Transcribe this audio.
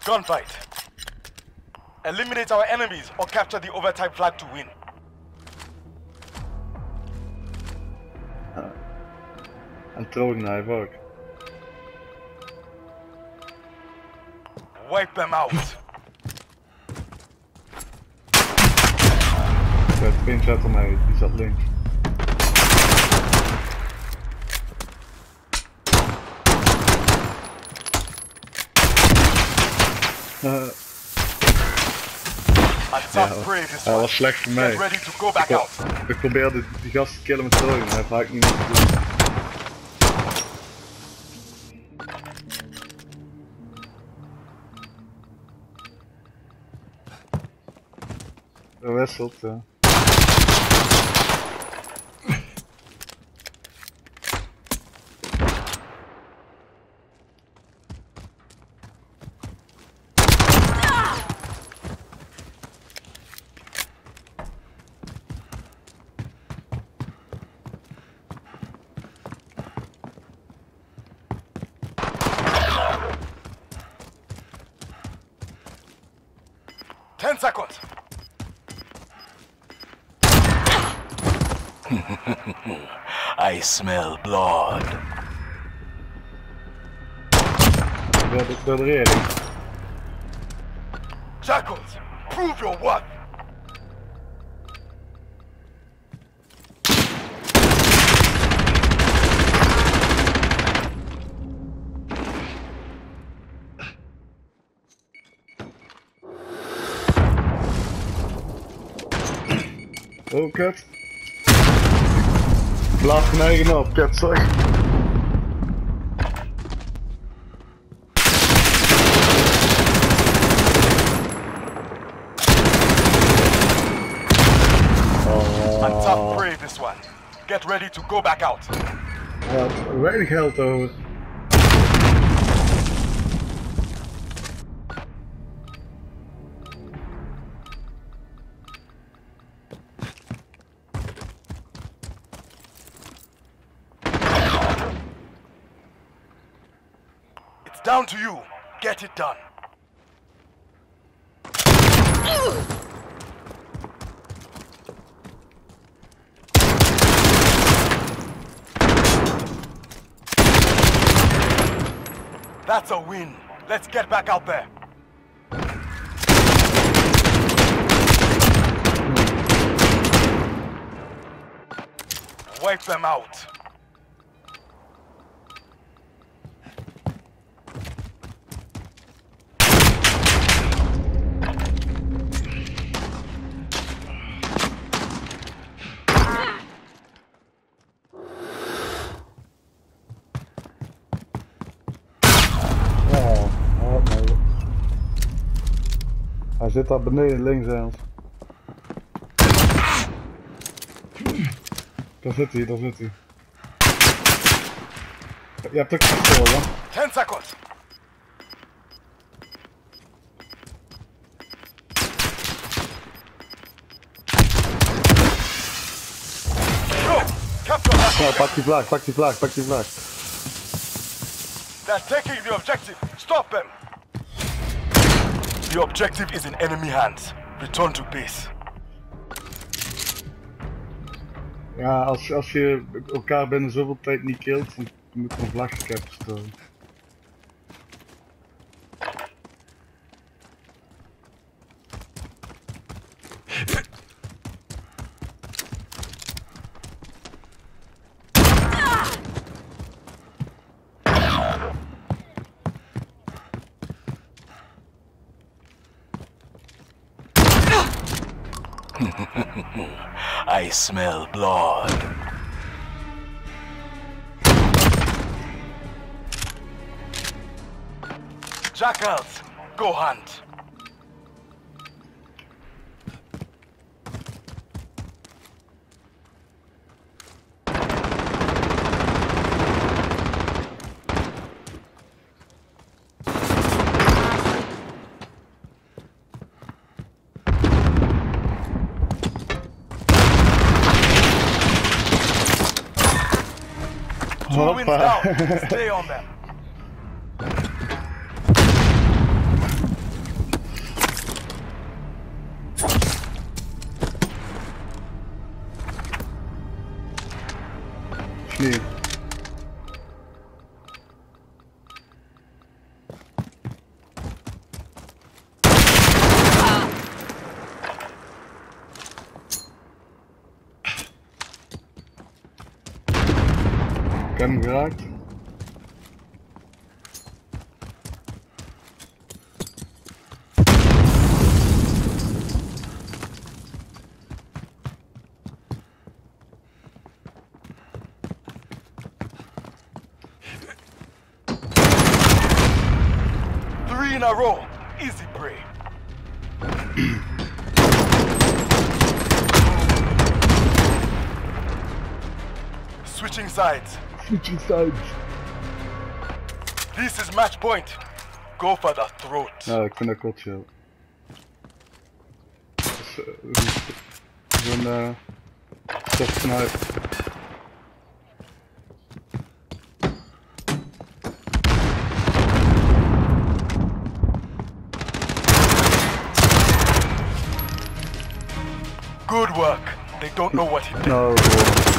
Gunfight. Eliminate our enemies or capture the overtime flag to win. En throwing knife ook. Wipe them out. De pin zat ermee, die zat links. Hij was slecht voor mij. Ik probeerde die gast te killen met throwing, maar hij heeft eigenlijk niet meer gedaan. Wisselt, ja. Seconds. I smell blood. Door de reling. Jackals, prove your worth. Oh, kut. Blaas mijn eigen op, kut, sorry. I'm top brave this one. Get ready to go back out. Ja, weinig geld over. Down to you. Get it done. That's a win. Let's get back out there. Wipe them out. Hij zit daar beneden links aan ons. Daar zit hij, daar zit hij. Je hebt ook pistool, hè? 10 seconds. Ja, pak die vlag, pak die vlag, pak die vlag. They're taking the objective. Stop them. The objective is in enemy hands. Return to base. Ja, als je elkaar binnen zoveel tijd niet killt, dan moet je een vlag gecaptured worden. I smell blood. Jackals, go hunt. Two wins down. Stay on them. heb hem geraakt. Three in a row. Easy prey. Switching sides. Switching sides. This is match point. Go for the throat. Ja, ik vind dat wel chill. Zo'n soft snipe. Good work. They don't know what hit them. Nou, gewoon.